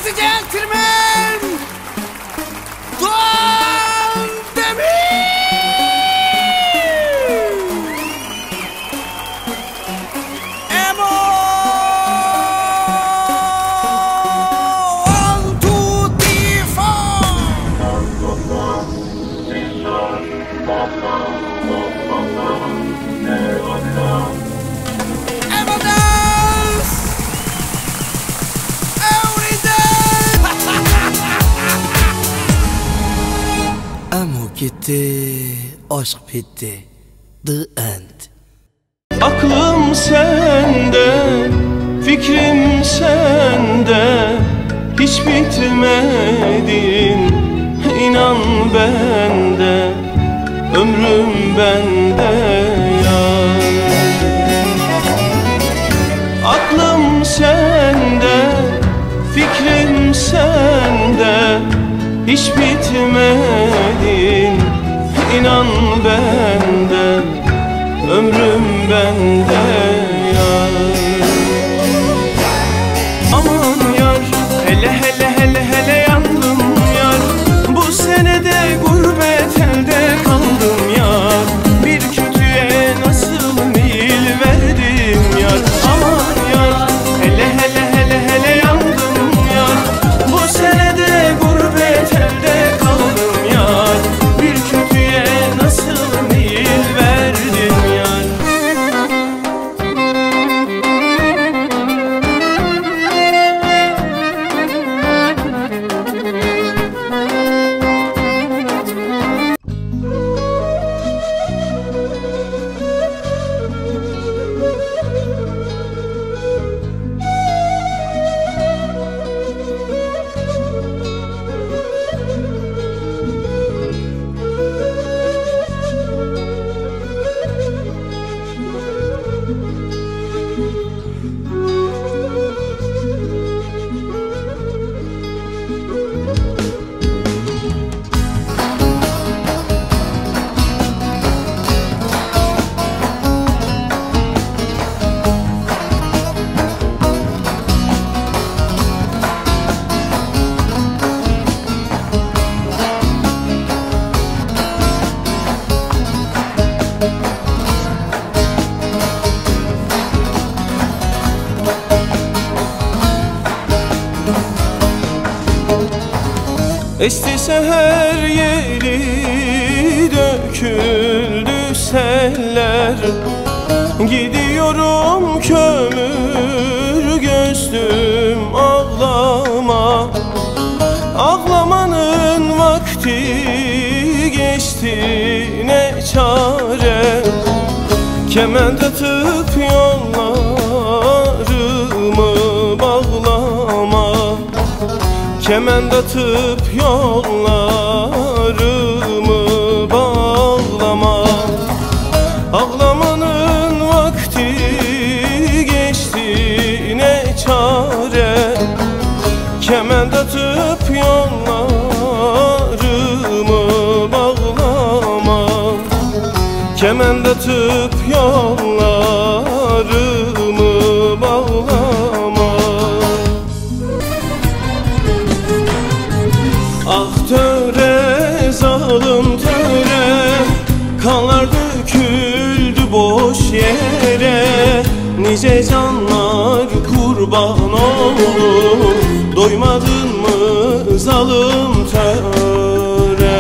and gentlemen, Doğan Demir! Emo! 1, 2, 3, 4! Emo dance! Every day! Emo gitti, aşk bitti. The end. Aklım sende, fikrim sende, hiç bitmedin, inan bende, ömrüm bende yar. Aklım sende, fikrim sende, hiç bitmedin, inan bende, ömrüm bende yar. Aman yar, hele hele hele hele yandım yar. Bu senede gurbet elde kaldım yar. Bir kötüye nasıl meyil verdim yar. Aman yar, hele hele hele hele yandım yar. Bu senede gurbet elde kaldım yar. Bir kötüye nasıl meyil verdim yar. Esti seher yeli, döküldü seller. Gidiyorum kömür gözlüm ağlama. Ağlamanın vakti geçti ne çare. Kement atıp yollarımı bağlama. Kement atıp yollarımı bağlama. Ağlamanın vakti geçti ne çare. Kement atıp yollarımı bağlama. Kement atıp yollarımı bağlama. Ah töre, zalim töre, kanlar döküldü boş yere. Nice canlar kurban oldu, doymadın mı zalim töre?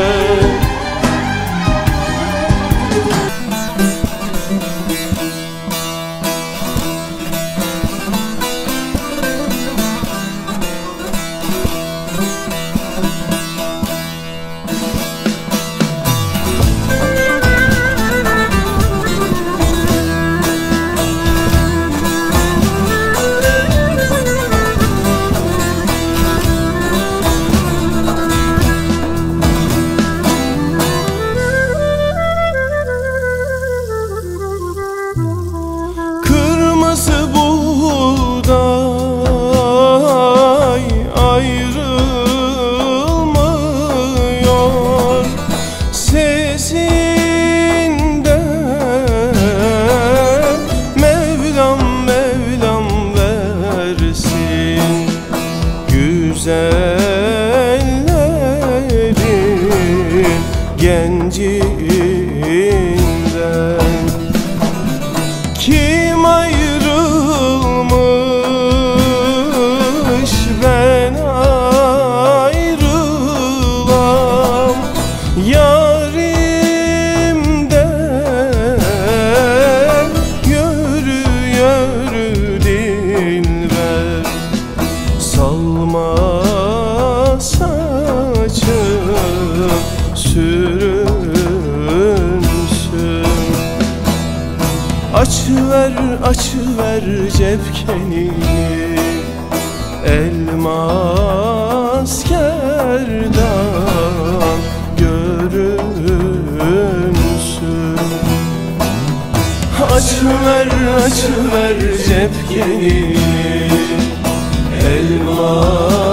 Açıver, açıver cepkenini, elmas gerdan görünsün. Açıver, açıver cepkenini, elmas